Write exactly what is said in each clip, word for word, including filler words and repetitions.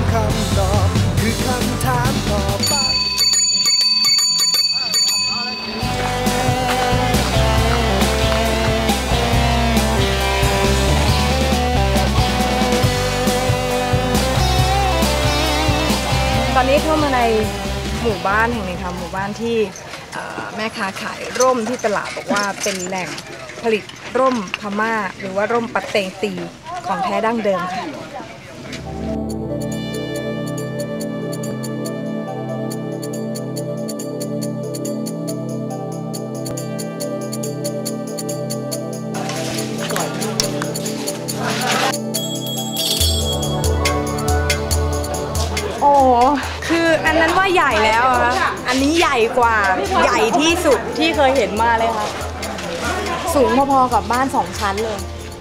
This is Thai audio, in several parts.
คำตอบคือคำถามต่อไปตอนนี้เข้ามาในหมู่บ้านแห่งหนึ่งค่ะหมู่บ้านที่แม่ค้าขายร่มที่ตลาดบอกว่าเป็นแหล่งผลิตร่มพม่าหรือว่าร่มปัดเตงตีของแท้ดั้งเดิมค่ะโอ้คืออันนั้นว่าใหญ่แล้วค่ะอันนี้ใหญ่กว่าใหญ่ที่สุดที่เคยเห็นมาเลยค่ะสูงพอๆกับบ้านสองชั้นเลย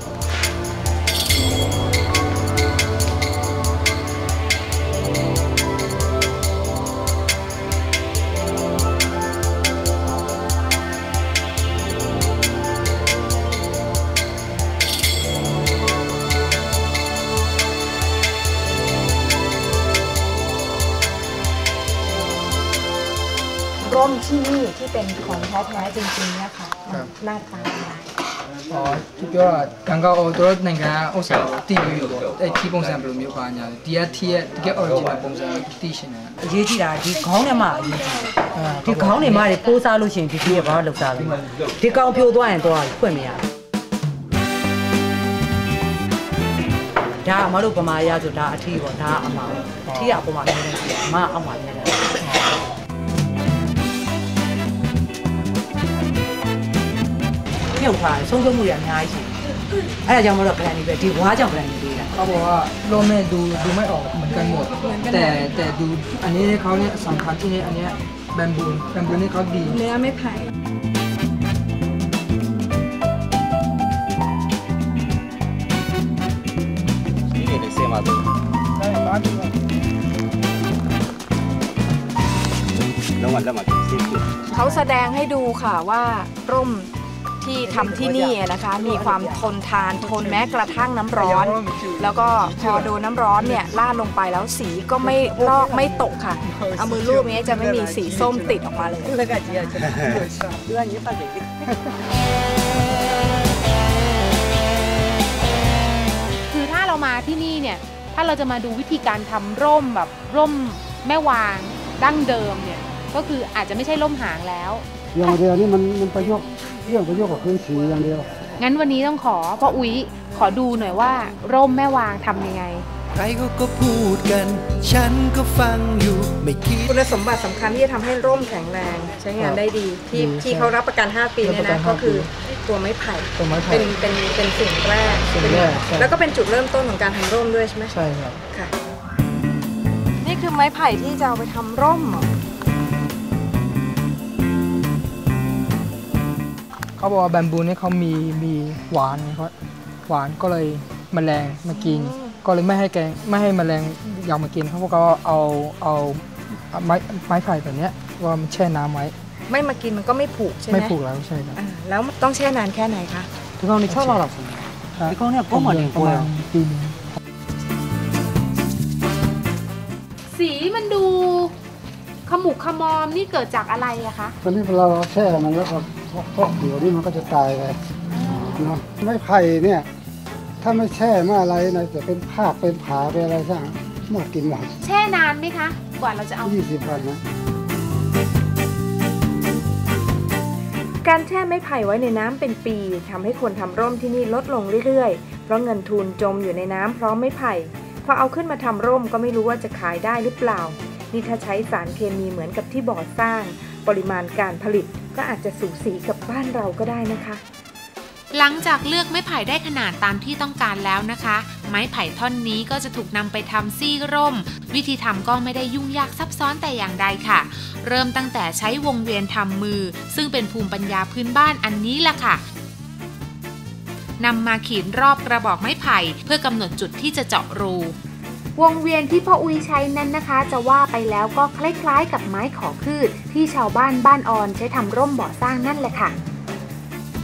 ร่มที่นี่ที่เป็นของแท้ๆจริงๆเนี่ยค่ะหน้าตาอ๋อที่ပြောတာကံကောက်တို့နိုင်ငံဥစ္စာကိုတည်ပြီးတော့အဲချီပုံစံဘယ်လိုမျိုးပါညာဒီကထီရဲ့တကယ် original ပုံစံကိုတည်ရှင်တယ်အရေးကြီးတာဒီခေါင်းထဲမှာအရေးကြီးတယ်ဒီခေါင်းထဲမှာပိုးစားလို့ရှိရင်ဒီကြီးကဘာလို့လောက်စားလဲဒီကောင်ဖြိုသွားရင်တော့ဖွင့်မရဒါအမတို့ဗမာရဆိုဒါအထီးပေါ့ဒါအမအထီးကအပေါ်မှာနေနေအမအောက်မှာနေနေပြုတ်ထားတယ်ဆုံးရှုံးမှုတွေအများကြီးရှိတယ်အဲ့ဒါကြောင့်မလို့ plan တွေပဲဒီဝါးကြောင့် plan တွေပေးတာเขาบอกว่าร่มเนี่ยดูดูไม่ออกเหมือนกันหมดแต่แต่ดูอันนี้เขาเนี่ยสำคัญที่นี่อันเนี้ยแบมบูแบมบูนี่เขาดีเนื้อไม่ไผ่นี่เป็นเซมาตัวได้มาดีแล้ววันแล้วมาสิเขาแสดงให้ดูค่ะว่าร่มที่ทำที่นี่นะคะมีความทนทานทนแม้กระทั่งน้ำร้อนแล้วก็พอโดนน้ำร้อนเนี่ยลาดลงไปแล้วสีก็ไม่ลอกไม่ตกค่ะเอามือลูบนี้จะไม่มีสีส้มติดออกมาเลยคือถ้าเรามาที่นี่เนี่ยถ้าเราจะมาดูวิธีการทำร่มแบบร่มแม่วางดั้งเดิมเนี่ยก็คืออาจจะไม่ใช่ร่มหางแล้วอย่างเดียวนี่มันมันประโยชน์เรื่องประโยชน์กับพื้นสีอย่างเดียวงั้นวันนี้ต้องขอพ่ออุ๊ยขอดูหน่อยว่าร่มแม่วางทำยังไงใครก็ก็พูดกันฉันก็ฟังอยู่ไม่คิดคุณสมบัติสำคัญที่จะทำให้ร่มแข็งแรงใช้งานได้ดีที่ที่เขารับประกันห้าปีเนี่ยนะก็คือตัวไม้ไผ่เป็นเป็นเป็นสิ่งแรกแล้วก็เป็นจุดเริ่มต้นของการทำร่มด้วยใช่ไหมใช่ครับค่ะนี่คือไม้ไผ่ที่จะเอาไปทำร่มเขาบอกว่าแบมบูนี่เขามีมีหวานเขาหวานก็เลยแมลงมากินก็เลยไม่ให้แกงไม่ให้แมลงอยากมากินเขาบอกว่าเอาเอาไม้ไม้ไผ่แบบนี้ว่ามันแช่น้ำไว้ไม่มากินมันก็ไม่ผุใช่ไหมไม่ผุแล้วใช่ครับแล้วต้องแช่นานแค่ไหนคะဒီကောင်นี่ชอบเราหรอဒီကောင်เนี่ยก้มมาเนี่ยประมาณปีนึงสีมันดูขมุกขมอมนี่เกิดจากอะไรอะคะตอนนี้เราแช่มันแล้วก็พวกเดี๋ยวนี้มันก็จะตายไปเนาะไม้ไผ่เนี่ยถ้าไม่แช่ไม่อะไรนะจะเป็นภาคเป็นผาเป็นอะไรสักหมดกินหมดแช่นานไหมคะกว่าเราจะเอายี่สิบวันนะการแช่ไม้ไผ่ไว้ในน้ำเป็นปีทำให้คนทำร่มที่นี่ลดลงเรื่อยๆเพราะเงินทุนจมอยู่ในน้ำพร้อมไม้ไผ่พอเอาขึ้นมาทำร่มก็ไม่รู้ว่าจะขายได้หรือเปล่านี่ถ้าใช้สารเคมีเหมือนกับที่บ่อสร้างปริมาณการผลิตก็อาจจะสูสีกับบ้านเราก็ได้นะคะหลังจากเลือกไม้ไผ่ได้ขนาดตามที่ต้องการแล้วนะคะไม้ไผ่ท่อนนี้ก็จะถูกนำไปทำซี่ร่มวิธีทำก็ไม่ได้ยุ่งยากซับซ้อนแต่อย่างใดค่ะเริ่มตั้งแต่ใช้วงเวียนทำมือซึ่งเป็นภูมิปัญญาพื้นบ้านอันนี้แหละค่ะนำมาขีดรอบกระบอกไม้ไผ่เพื่อกำหนดจุดที่จะเจาะรูวงเวียนที่พ่ออุ้ยใช้นั้นนะคะจะว่าไปแล้วก็คล้ายๆกับไม้ขอพืชที่ชาวบ้านบ้านออนใช้ทำร่มบ่อสร้างนั่นแหละค่ะ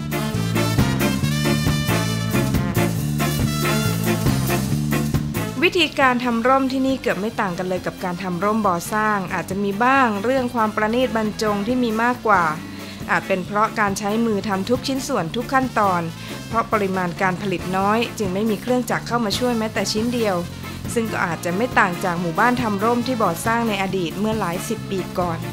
วิธีการทำร่มที่นี่เกือบไม่ต่างกันเลยกับการทำร่มบ่อสร้างอาจจะมีบ้างเรื่องความประณีตบรรจงที่มีมากกว่าอาจเป็นเพราะการใช้มือทำทุกชิ้นส่วนทุกขั้นตอนเพราะปริมาณการผลิตน้อยจึงไม่มีเครื่องจักรเข้ามาช่วยแม้แต่ชิ้นเดียวซึ่งก็อาจจะไม่ต่างจากหมู่บ้านทำร่มที่บ่อสร้างในอดีตเมื่อหลายสิบปีก่อน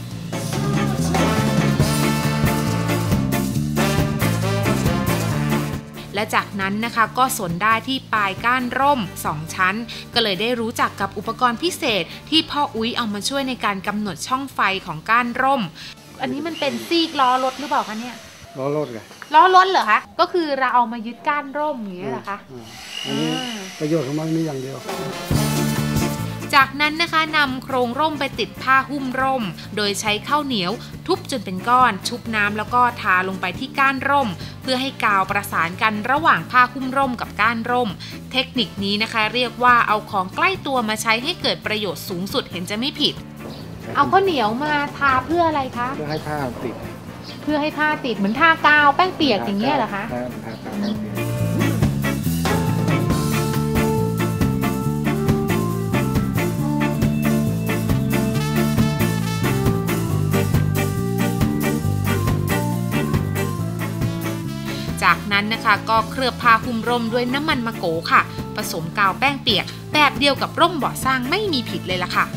และจากนั้นนะคะก็สนได้ที่ปลายก้านร่มสองชั้นก็เลยได้รู้จักกับอุปกรณ์พิเศษที่พ่ออุ๊ยเอามาช่วยในการกำหนดช่องไฟของก้านร่มอันนี้มันเป็นซีกล้อรถหรือเปล่าคะเนี่ยล้อรถไงล้อรถเหรอคะก็คือเราเอามายึดก้านร่มอย่างนี้เหรอคะอันนี้ประโยชน์ของมันมีอย่างเดียวจากนั้นนะคะนำโครงร่มไปติดผ้าหุ้มร่มโดยใช้ข้าวเหนียวทุบจนเป็นก้อนชุบน้ำแล้วก็ทาลงไปที่ก้านร่มเพื่อให้กาวประสานกันระหว่างผ้าหุ้มร่มกับก้านร่มเทคนิคนี้นะคะเรียกว่าเอาของใกล้ตัวมาใช้ให้เกิดประโยชน์สูงสุดเห็นจะไม่ผิดเอาข้าวเหนียวมาทาเพื่ออะไรคะเพื่อให้ผ้าติดเพื่อให้ผ้าติดเหมือนทากาวแป้งเปียกอย่างเงี้ยเหรอคะจากนั้นนะคะก็เคลือบผ้าหุ้มร่มด้วยน้ำมันมะโกค่ะผสมกาวแป้งเปียกแบบเดียวกับร่มบ่อสร้างไม่มีผิดเลยล่ะค่ะ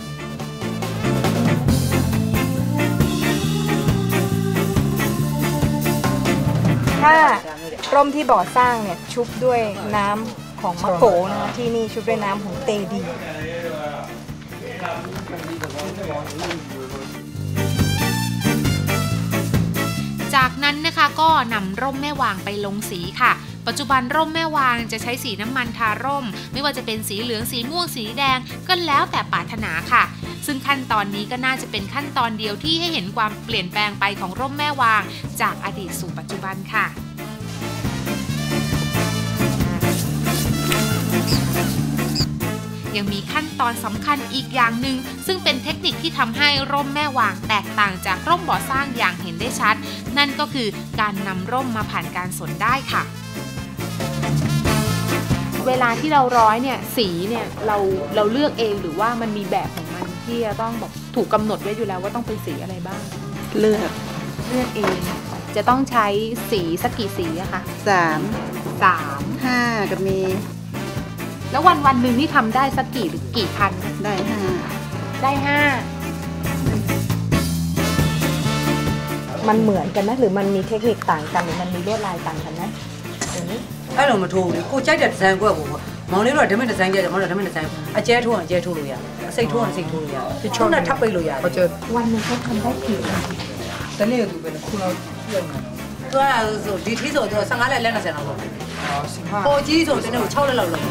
ถ้าร่มที่บ่อสร้างเนี่ยชุบด้วยน้ำของมะโกนะที่นี่ชุบด้วยน้ำของเตดีจากนั้นนะคะก็นำร่มแม่วางไปลงสีค่ะปัจจุบันร่มแม่วางจะใช้สีน้ำมันทาร่มไม่ว่าจะเป็นสีเหลืองสีม่วงสีแดงก็แล้วแต่ปรารถนาค่ะซึ่งขั้นตอนนี้ก็น่าจะเป็นขั้นตอนเดียวที่ให้เห็นความเปลี่ยนแปลงไปของร่มแม่วางจากอดีตสู่ปัจจุบันค่ะยังมีขั้นตอนสำคัญอีกอย่างหนึ่งซึ่งเป็นเทคนิคที่ทำให้ร่มแม่วางแตกต่างจากร่มบ่อสร้างอย่างเห็นได้ชัดนั่นก็คือการนำร่มมาผ่านการสนได้ค่ะเวลาที่เราร้อยเนี่ยสีเนี่ยเราเราเลือกเองหรือว่ามันมีแบบของมันที่จะต้องบอกถูกกำหนดไว้อยู่แล้วว่าต้องเป็นสีอะไรบ้างเลือกเลือกเองจะต้องใช้สีสักกี่สีอะคะสามสามห้าก็มีแล้ววันวันหนึ่งนี่ทำได้สักกี่หรือกี่พันได้ห้าได้ห้ามันเหมือนกันนะหรือมันมีเทคนิคต่างกันหรือมันมีลวดลายต่างกันนะอย่างนี้အဲ့လိုမထိုးဘူးကိုကြိုက်တဲ့ဒီဇိုင်းကိုကမောင်လေးတို့ကဓမင်းဒီဇိုင်းကြတယ်မောင်တို့ဓမင်းဒီဇိုင်းအကျဲထိုးအောင်အကျဲထိုးလို့ရအစိတ်ထိုးအောင်အစိတ်ထိုးလို့ရချုံနဲ့ထပ်ပိတ်လို့ရတယ်วันนึงเขาทำได้กี่วันတနေ့ကသူပဲခုလောက်ပြည့်နေသူကဆိုဒီထီးဆိုသူဆယ့်ငါးလက်လက်နဲ့ဆယ်လောက်ပေါ့ဟိုကြီးဆိုတနေ့ကို၆လက်လောက်လောက်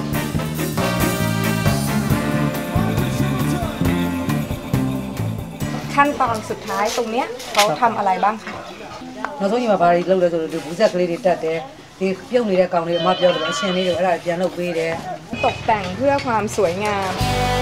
ขั้นตอนสุดท้ายตรงเนี้ยเขาทำอะไรบ้างคะနောက်ဆုံးညီမဘာတွေလုပ်လဲဆိုတော့ဒီဘူးဆက်ကလေးတွေတက်တယ်ဒီပြုတ်နေတဲ့ကောင်တွေအမပြောလို့အရှင်လေးတွေအဲ့ဒါပြန်လုပ်ပေးတယ်ตกแต่งเพื่อความสวยงาม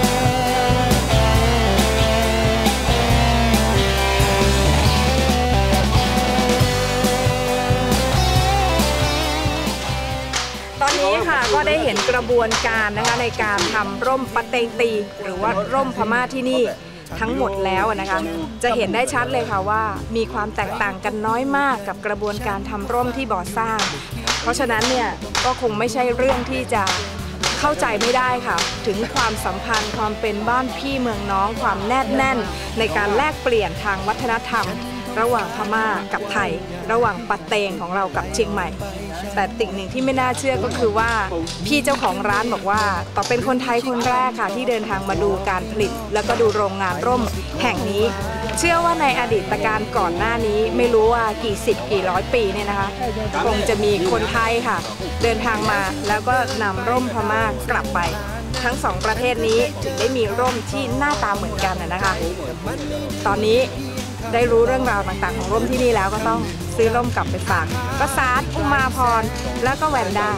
ตอนนี้ค่ะก็ได้เห็นกระบวนการนะคะในการทำร่มปะเตงตีหรือว่าร่มพม่าที่นี่ทั้งหมดแล้วนะคะจะเห็นได้ชัดเลยค่ะว่ามีความแตกต่างกันน้อยมากกับกระบวนการทำร่มที่บ่อสร้างเพราะฉะนั้นเนี่ยก็คงไม่ใช่เรื่องที่จะเข้าใจไม่ได้ค่ะถึงความสัมพันธ์ความเป็นบ้านพี่เมืองน้องความแนบแน่นในการแลกเปลี่ยนทางวัฒนธรรมระหว่างพม่ากับไทยระหว่างปะเตงของเรากับเชียงใหม่แต่สิ่งหนึ่งที่ไม่น่าเชื่อก็คือว่าพี่เจ้าของร้านบอกว่าต่อเป็นคนไทยคนแรกค่ะที่เดินทางมาดูการผลิตแล้วก็ดูโรงงานร่มแห่งนี้เชื่อว่าในอดีตการก่อนหน้านี้ไม่รู้ว่ากี่สิบกี่ร้อยปีเนี่ยนะคะคงจะมีคนไทยค่ะเดินทางมาแล้วก็นำร่มพม่ากลับไปทั้งสองประเทศนี้ถึงได้มีร่มที่หน้าตาเหมือนกันนะคะตอนนี้ได้รู้เรื่องราวต่างๆของร่มที่นี่แล้วก็ต้องซื้อร่มกลับไปฝากก็สารอุมาพรแล้วก็แวนด้า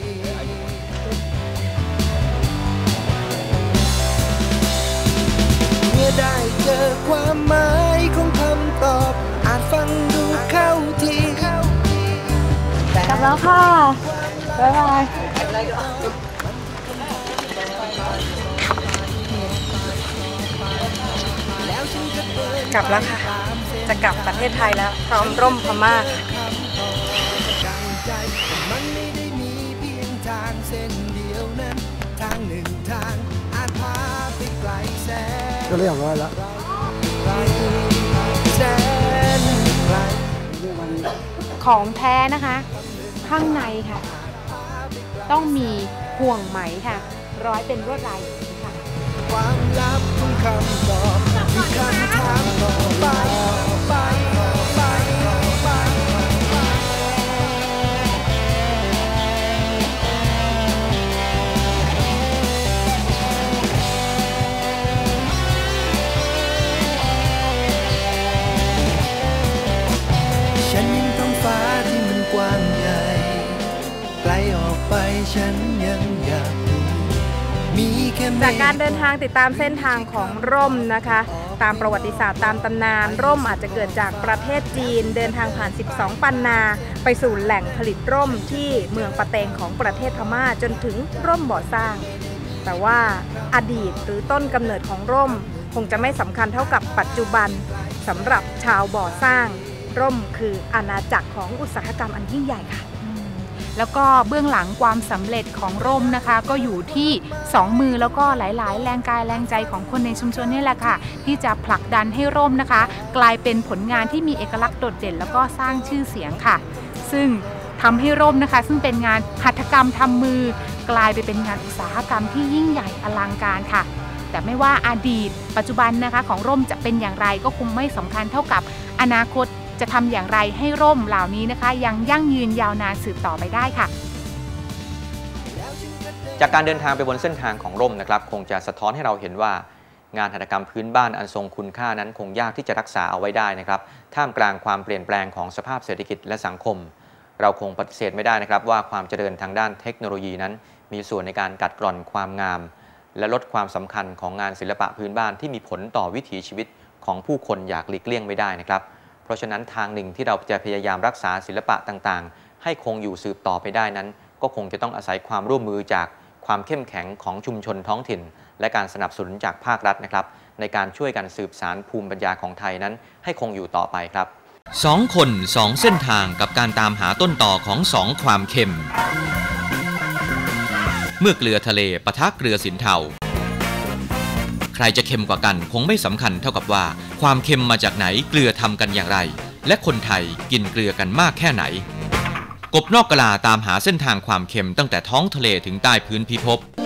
เมื่อได้เจอความหมายของคำตอบอาจฟังดูเข้าทีกลับแล้วค่ะบ๊ายบายกลับแล้วค่ะจะกลับประเทศไทยแล้วพร้อมร่มพม่ามันไม่ได้มีเพียงทางเส้นเดียวนั้นทางหนึ่งทางอาจพาไปไกลแสนก็เรียบร้อยแล้วแสนไกลของแท้นะคะข้างในค่ะต้องมีห่วงไหมค่ะร้อยเป็นลวดลายค่ะความลับของคำตอบคือคำถามต่อไปไปไปไปฉันยังท้องฟ้าที่มันกว้างใหญ่ไกลออกไปฉันยังอยากจากการเดินทางติดตามเส้นทางของร่มนะคะตามประวัติศาสตร์ตามตำนานร่มอาจจะเกิดจากประเทศจีนเดินทางผ่านสิบสองปันนาไปสู่แหล่งผลิตร่มที่เมืองปะเตงของประเทศพม่าจนถึงร่มบ่อสร้างแต่ว่าอดีตหรือต้นกำเนิดของร่มคงจะไม่สำคัญเท่ากับปัจจุบันสำหรับชาวบ่อสร้างร่มคืออาณาจักรของอุตสาหกรรมอันยิ่งใหญ่ค่ะแล้วก็เบื้องหลังความสำเร็จของร่มนะคะก็อยู่ที่สองมือแล้วก็หลายๆแรงกายแรงใจของคนในชุมชนนี่แหละค่ะที่จะผลักดันให้ร่มนะคะกลายเป็นผลงานที่มีเอกลักษณ์โดดเด่นแล้วก็สร้างชื่อเสียงค่ะซึ่งทำให้ร่มนะคะซึ่งเป็นงานหัตถกรรมทำมือกลายไปเป็นงานอุตสาหกรรมที่ยิ่งใหญ่อลังการค่ะแต่ไม่ว่าอดีตปัจจุบันนะคะของร่มจะเป็นอย่างไรก็คงไม่สำคัญเท่ากับอนาคตจะทำอย่างไรให้ร่มเหล่านี้นะคะยังยั่งยืนยาวนานสืบต่อไปได้ค่ะจากการเดินทางไปบนเส้นทางของร่มนะครับคงจะสะท้อนให้เราเห็นว่างานหัตถกรรมพื้นบ้านอันทรงคุณค่านั้นคงยากที่จะรักษาเอาไว้ได้นะครับท่ามกลางความเปลี่ยนแปลงของสภาพเศรษฐกิจและสังคมเราคงปฏิเสธไม่ได้นะครับว่าความเจริญทางด้านเทคโนโลยีนั้นมีส่วนในการกัดกร่อนความงามและลดความสำคัญของงานศิลปะพื้นบ้านที่มีผลต่อวิถีชีวิตของผู้คนอยากหลีกเลี่ยงไม่ได้นะครับเพราะฉะนั้นทางหนึ่งที่เราจะพยายามรักษาศิลปะต่างๆให้คงอยู่สืบต่อไปได้นั้นก็คงจะต้องอาศัยความร่วมมือจากความเข้มแข็งของชุมชนท้องถิ่นและการสนับสนุนจากภาครัฐนะครับในการช่วยกันสืบสานภูมิปัญญาของไทยนั้นให้คงอยู่ต่อไปครับสองคนสองเส้นทางกับการตามหาต้นต่อของสองความเค็มเมื่อเกลือทะเลปะทะเกลือสินเทาใครจะเค็มกว่ากันคงไม่สำคัญเท่ากับว่าความเค็มมาจากไหนเกลือทำกันอย่างไรและคนไทยกินเกลือกันมากแค่ไหนกบนอกกะลาตามหาเส้นทางความเค็มตั้งแต่ท้องทะเลถึงใต้พื้นพิภพ